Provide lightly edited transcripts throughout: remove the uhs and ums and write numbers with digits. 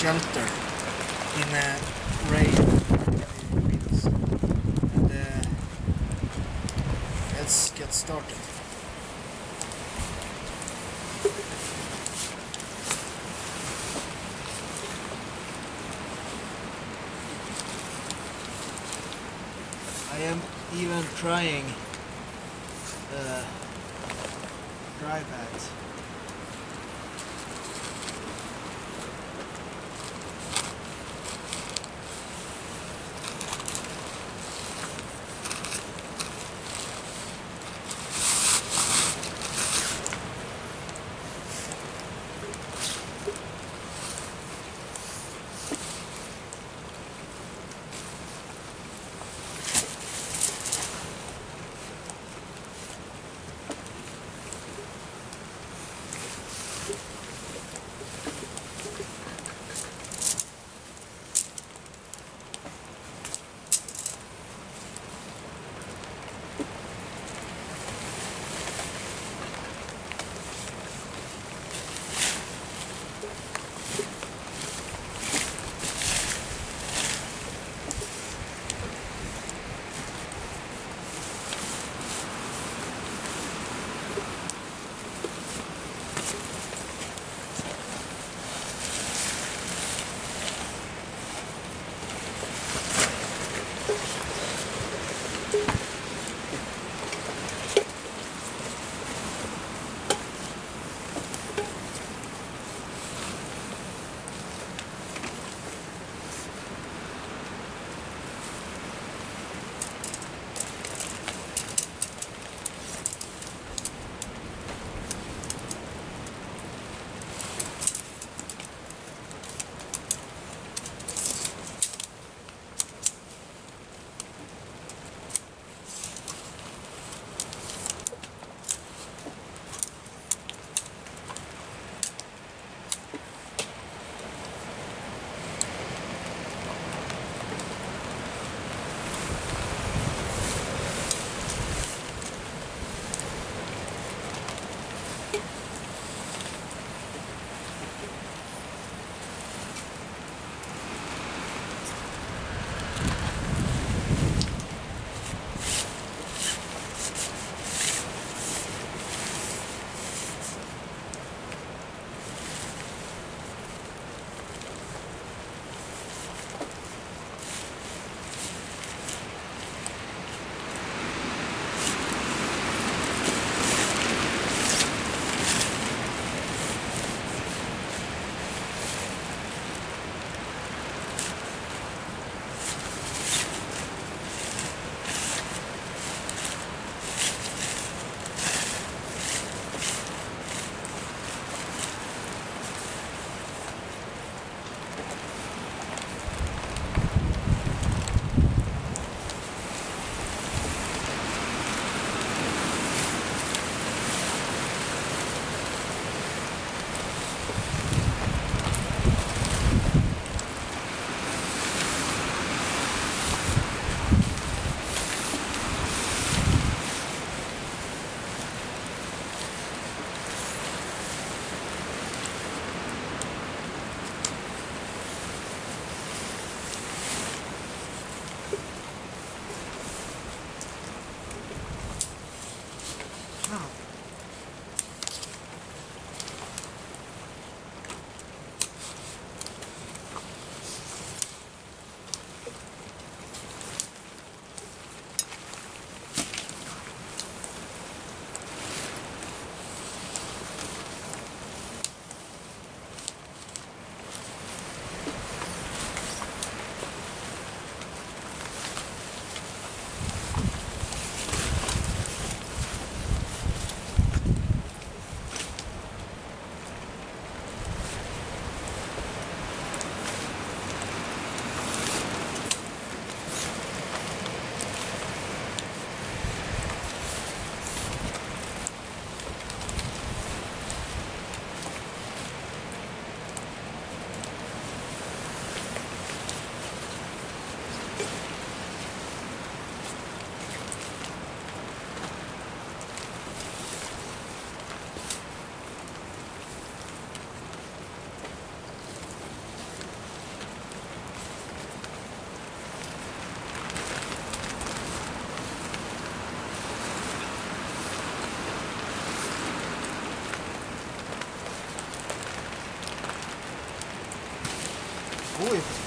shelter in a rain winds. And let's get started. I am even trying dry bags.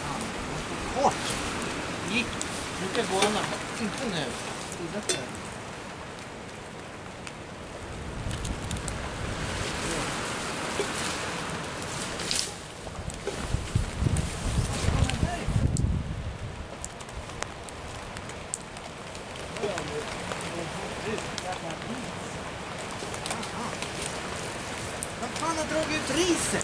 Hårt! Gick. Brukar gå annars. Inte nu. Sluta. Vad fan har dragit ut riset?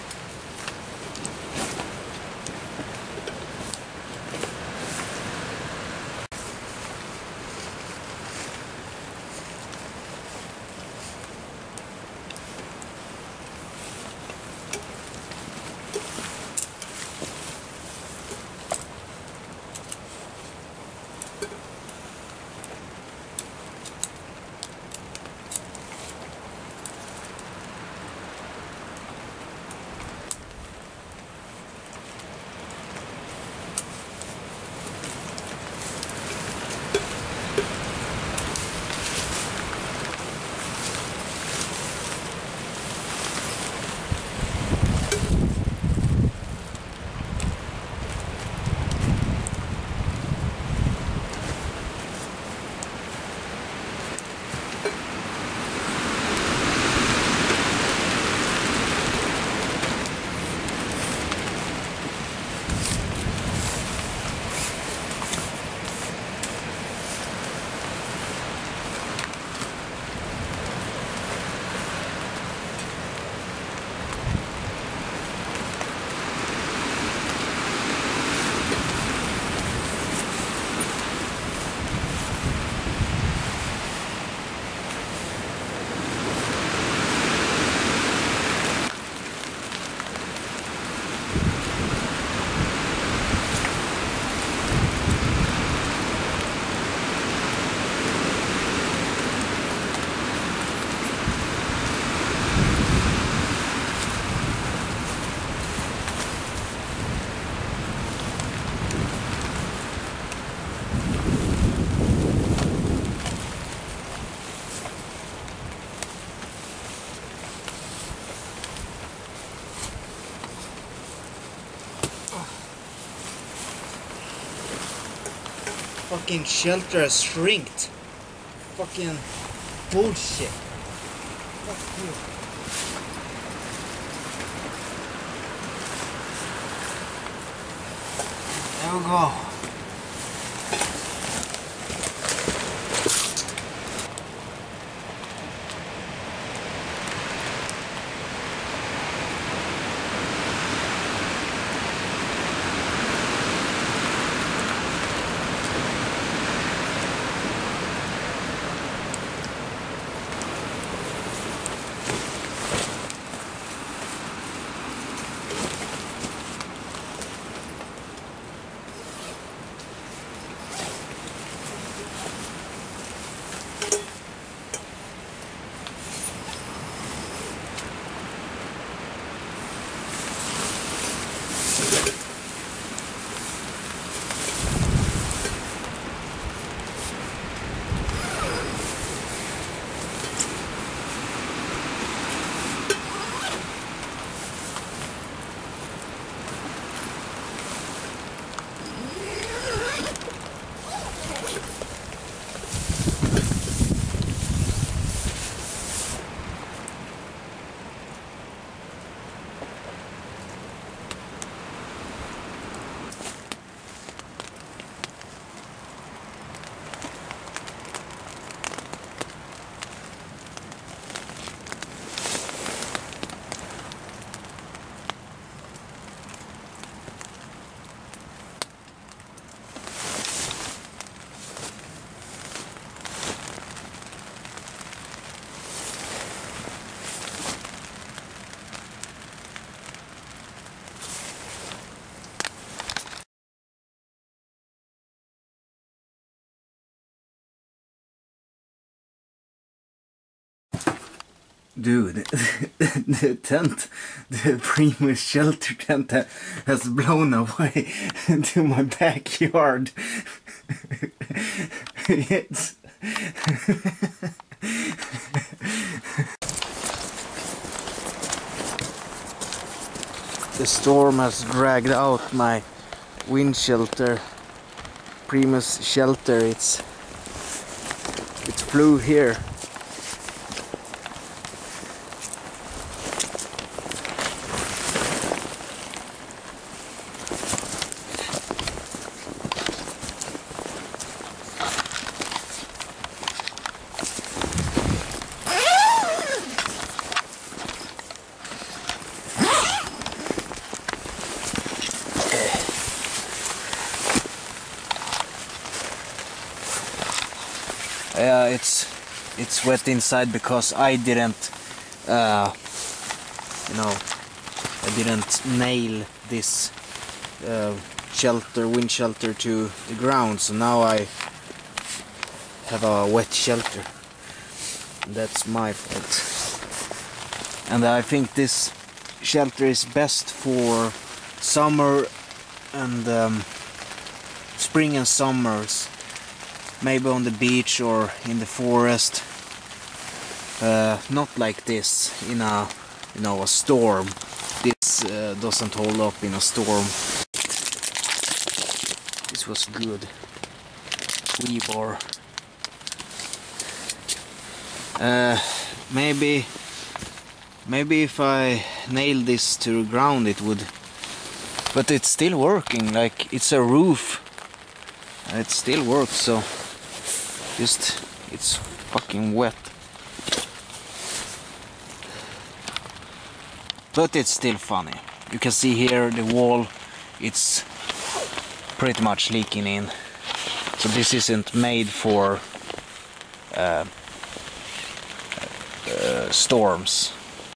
Fucking shelter has shrinked. Fucking bullshit. Fuck you. There we go. Dude, the tent, the Primus shelter tent has blown away into my backyard. It's... The storm has dragged out my wind shelter, Primus shelter. It's flew here. Yeah, it's wet inside because I didn't, you know, I didn't nail this wind shelter to the ground, so now I have a wet shelter. That's my fault. And I think this shelter is best for summer and spring and summers. Maybe on the beach or in the forest. Not like this in a, you know, a storm. This doesn't hold up in a storm. This was good. Rebar. Maybe if I nail this to the ground it would, but it's still working. Like, it's a roof. It still works, so just it's fucking wet. But it's still funny. You can see here the wall, it's pretty much leaking in. So this isn't made for storms.